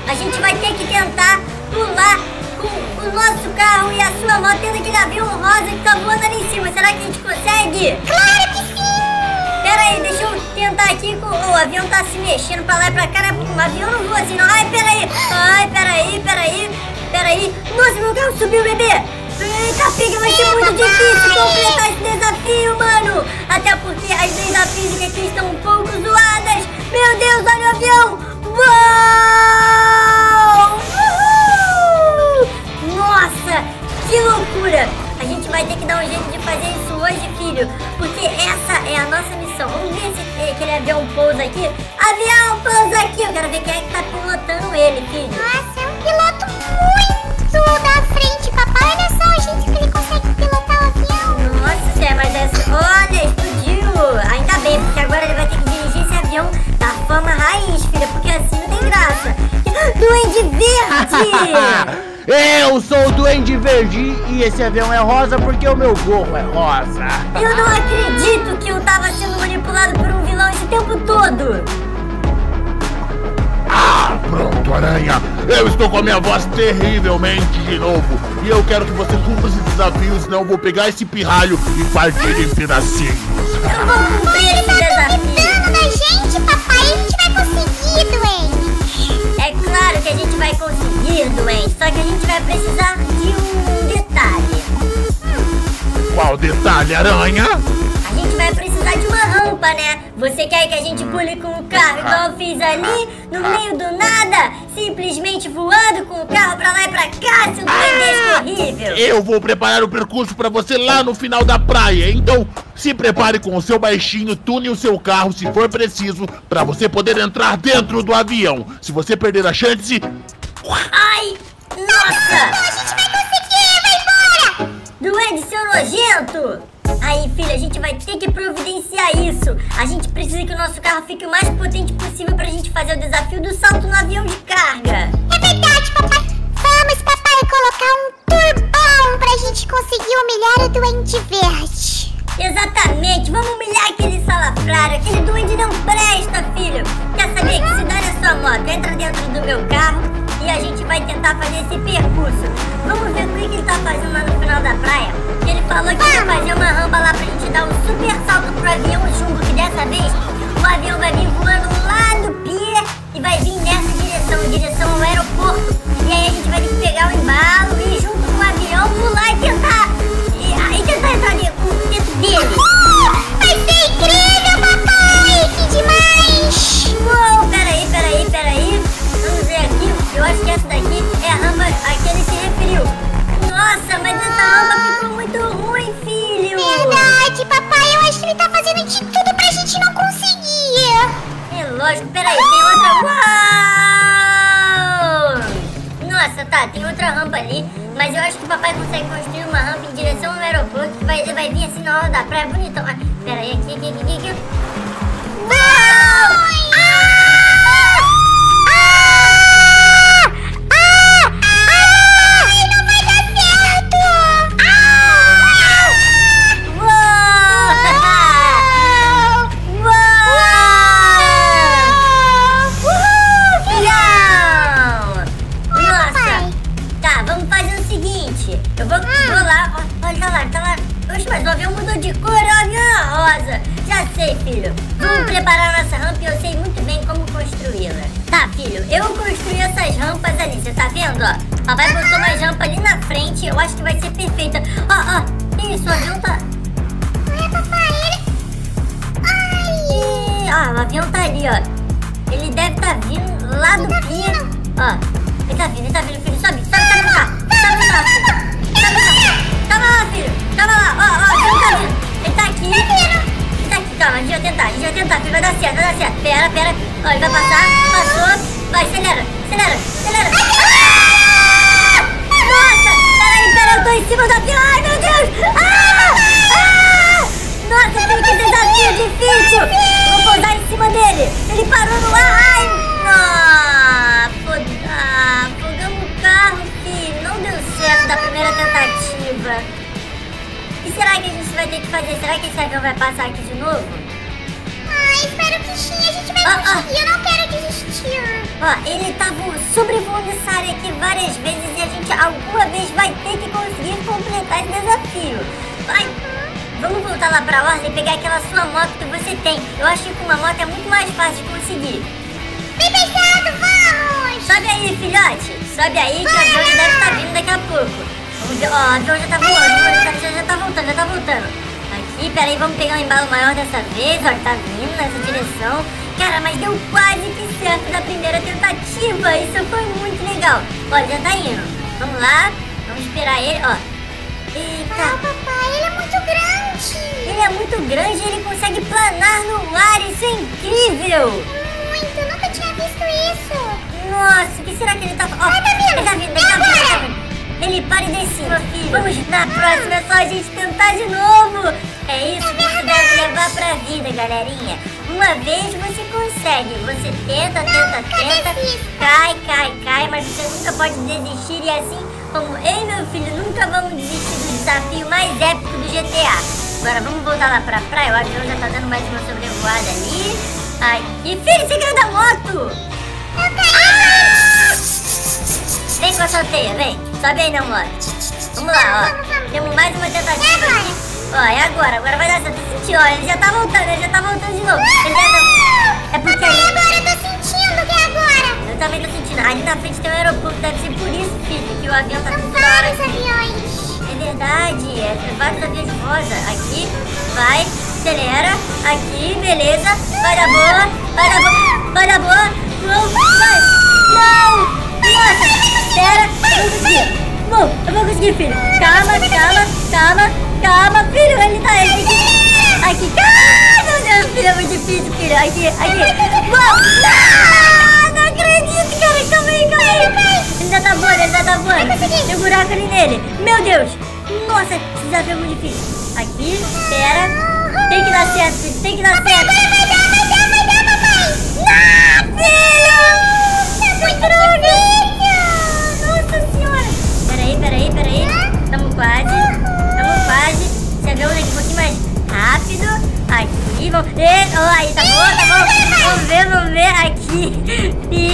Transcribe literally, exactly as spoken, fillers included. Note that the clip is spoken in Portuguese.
A gente vai ter que tentar pular com o nosso carro e a sua moto dentro daquele avião rosa que tá voando ali em cima. Será que a gente consegue? Claro que sim! Pera aí, deixa eu tentar aqui. Com... O avião tá se mexendo pra lá e pra cá, né? O avião não voa assim, não. Ai, pera aí. Ai, pera aí, pera aí. Pera aí. Nossa, meu carro subiu, bebê. Eita, pega, vai ser muito difícil completar esse desafio, mano. Até porque as leis da física aqui estão um pouco zoadas. Meu Deus, olha o avião. Uou! Uhul! Nossa, que loucura. A gente vai ter que dar um jeito de fazer isso hoje, filho. Porque essa é a nossa missão. Vamos ver se aquele avião pousa aqui. Avião, pousa aqui. Eu quero ver quem é que tá pilotando ele, filho. Nossa, é um piloto muito da frente, papai. Olha só o jeito que ele consegue pilotar o avião. Nossa, Zé, mas essa... Olha, explodiu. Ainda bem, porque agora ele vai ter que dirigir esse avião da forma raiz, filha. Porque assim não tem graça. Duende Verde! Eu sou o Duende Verde e esse avião é rosa porque o meu gorro é rosa. Eu não acredito que eu tava sendo manipulado por um vilão esse tempo todo. Ah, pronto, aranha. Eu estou com a minha voz terrivelmente de novo. E eu quero que você cumpra esse desafio, senão eu vou pegar esse pirralho e partir em pedacinhos. Eu vou cumprir esse desafio. Cuidando da gente, papai. A gente vai conseguir, doente. É claro que a gente vai conseguir, doente. Só que a gente vai precisar de um detalhe. Qual detalhe, aranha? A gente vai precisar de uma rampa, né? Você quer que a gente pule com o carro igual eu fiz ali, no meio do nada? Simplesmente voando com o carro pra lá e pra cá, seu duende horrível. Eu vou preparar o percurso pra você lá no final da praia. Então, se prepare com o seu baixinho, tune o seu carro se for preciso, pra você poder entrar dentro do avião. Se você perder a chance... Ai, nossa! A gente vai conseguir, vai embora! Duende, seu nojento! Aí, filha, a gente vai ter que providenciar isso. A gente precisa que o nosso carro fique o mais potente possível pra gente fazer o desafio do salto no avião de carga. É verdade, papai. Vamos, papai, colocar um turbão pra gente conseguir humilhar o Duende Verde. Exatamente, vamos humilhar aquele salafrário. Aquele duende não presta, filho. Quer saber que se dane a sua moto? Entra dentro do meu carro e a gente vai tentar fazer esse percurso. Vamos ver o que ele tá fazendo lá no final da praia. Ele falou que ia fazer uma rampa lá pra gente dar um super salto pro avião chumbo, que dessa vez o avião vai vir voando lá no pier e vai vir nessa direção, em direção ao aeroporto. E aí a gente vai ter que pegar o embalo e ir junto com o avião pular e tentar... E aí tentar entrar dentro dele. Vai ser incrível, papai! Que demais! Uou, peraí, peraí, peraí. Vamos ver aqui. Eu acho que essa daqui é a rampa a que ele se referiu. Nossa, mas essa rampa ficou muito ruim, filho. Verdade, papai. Eu acho que ele tá fazendo de tudo pra gente não conseguir. É lógico, peraí, tem outra. Uau! Nossa, tá, tem outra rampa ali. Mas eu acho que o papai consegue construir uma rampa em direção ao aeroporto que vai, vai vir assim na hora da praia, bonitão. Ah, peraí, aqui, aqui, aqui, aqui. Uau! Ah! Ah! Ah! Ah! Não vai dar certo! Ah! Uou! Uou! Uhul, filhão! Nossa! Tá, vamos fazer o seguinte. Eu vou, vou lá, ó, olha, tá lá, tá lá. Oxe, mas o avião mudou de cor, o avião é rosa. Já sei, filho. Vamos preparar a nossa rampa e eu sei muito bem como construí-la. Tá, filho, eu construí essas rampas ali, você tá vendo, ó? Papai botou mais rampa ali na frente, eu acho que vai ser perfeita. Ó, ó, que isso, o avião tá... Olha, papai, ele... Ai! Ih, ó, o avião tá ali, ó. Ele deve tá vindo lá do pier. Ó, ele tá vindo, ele tá vindo, filho. Sobe, sobe, sobe no carro. Sobe no carro, filho. Sobe no carro. Tava lá, filho. Tava lá, ó, ó, ele tá vindo. Ele tá aqui. Ele tá aqui, calma, a gente vai tentar, a gente vai tentar, filho. Vai dar certo, vai dar certo. Pera, pera. Ó, ele vai passar, passou. Vai, acelera, acelera, acelera. Ah! Nossa, peraí, peraí, eu tô em cima do avião. Ai, meu Deus. Ah! Ah! Nossa, filho, que desafio difícil. Vou pousar em cima dele. Ele parou no ar. Ai, ah, afogamos o carro, filho. Não deu certo da primeira tentativa. E será que a gente vai ter que fazer? Será que esse avião vai passar aqui de novo? Ai, espero que sim, a gente vai Ah, conseguir. Eu não quero desistir. Ó, Ó, ele tá sobrevoando essa área aqui várias vezes e a gente alguma vez vai ter que conseguir completar esse desafio. Vai! Vamos voltar lá pra orla e pegar aquela sua moto que você tem. Eu acho que com uma moto é muito mais fácil de conseguir. Vem pesado, vamos! Sobe aí, filhote. Sobe aí que o avião já deve estar vindo daqui a pouco. Vamos ver. Ó, o avião já tá voando. Já, já, já tá voltando, já tá voltando. Aqui, peraí, vamos pegar um embalo maior dessa vez. Ó, ele tá vindo nessa direção. Cara, mas deu quase que certo na primeira tentativa. Isso foi muito legal. Ó, ele já tá indo. Vamos lá. Vamos esperar ele, ó. Eita. Ah, papai, ele é muito grande. Ele é muito grande e ele consegue planar no ar. Isso é incrível. Muito, eu nunca tinha visto isso. Nossa, o que será que ele tá... Ó, Ai, tá vindo. ele tá vindo, ele tá vindo, ele tá vindo. Ele para e desce, meu filho. Vamos, na próxima é só a gente tentar de novo. É isso que você deve levar pra vida, galerinha. Uma vez você consegue. Você tenta, tenta, tenta. Cai, cai, cai. Mas você nunca pode desistir. E assim, como eu e meu filho nunca vamos desistir do desafio mais épico do G T A. Agora vamos voltar lá pra praia. O avião já tá dando mais uma sobrevoada ali. Aqui, filho, você caiu da moto. Eu caí. Vem com a sua teia, vem. Sobe aí na moto. Vamos lá, ó. Temos mais uma tentativa aqui. Ó, é agora. Agora vai dar certo. Eu senti, ó. Ele já tá voltando, ele já tá voltando de novo. Ele já tá... É porque ali... Agora eu tô sentindo que é agora. Eu também tô sentindo. Ali na frente tem um aeroporto. Deve ser por isso, filho, que o avião tá São tudo da hora vários aqui. aviões. É verdade. É vários aviões rosa. Aqui, vai, acelera. Aqui, beleza. Vai dar boa. Vai dar boa. Vai dar boa. Não, vai. Não. Nossa, espera, eu vou conseguir. Bom, eu vou conseguir, filho. Calma, calma, calma, calma, filho. Ele tá aí. Aqui, ah, meu Deus, filho, é muito difícil, filho. Aqui, aqui. Bom, não, não acredito, cara. Calma aí, calma aí. Ele já tá voando, ele já tá voando. Tem um buraco ali nele. Meu Deus. Nossa, esse desafio é muito difícil. Aqui, espera. Tem que dar certo, filho. Tem que dar certo. Agora vai dar, vai dar, vai dar, papai. Não, filho. Muito difícil. Nossa senhora! Peraí, peraí, peraí. Tamo quase. Tamo quase. Esse avião daqui um pouquinho mais rápido. Aqui, vamos. E, oh, aí, tá bom, tá bom. Vamos ver, vamos ver. Aqui.